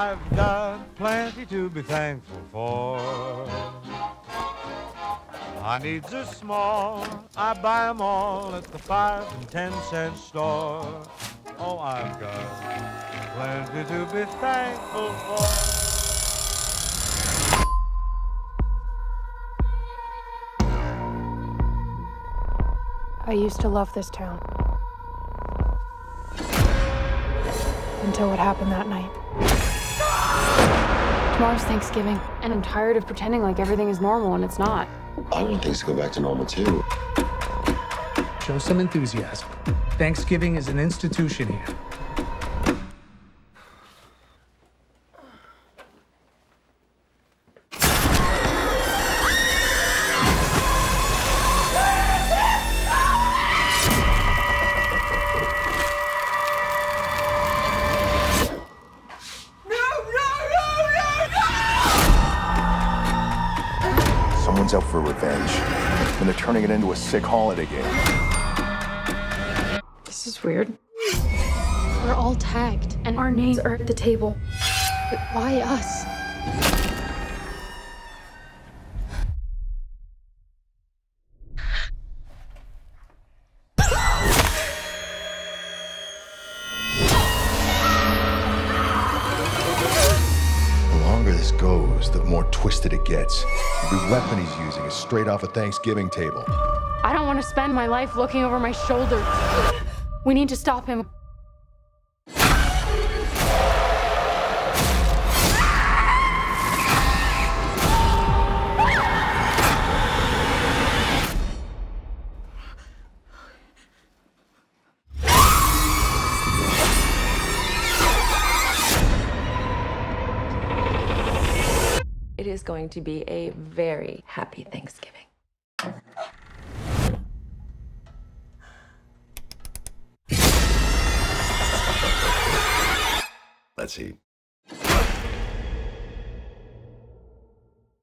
I've got plenty to be thankful for. My needs are small, I buy 'em all at the 5 and 10 cent store. Oh, I've got plenty to be thankful for. I used to love this town. Until what happened that night. Tomorrow's Thanksgiving, and I'm tired of pretending like everything is normal and it's not. I want things to go back to normal, too. Show some enthusiasm. Thanksgiving is an institution here. Someone's out for revenge, and they're turning it into a sick holiday game. This is weird. We're all tagged, and our names are at the table. But why us? The longer this goes, the more twisted it gets. The weapon he's using is straight off a Thanksgiving table. I don't want to spend my life looking over my shoulder. We need to stop him. It is going to be a very happy Thanksgiving. Let's see.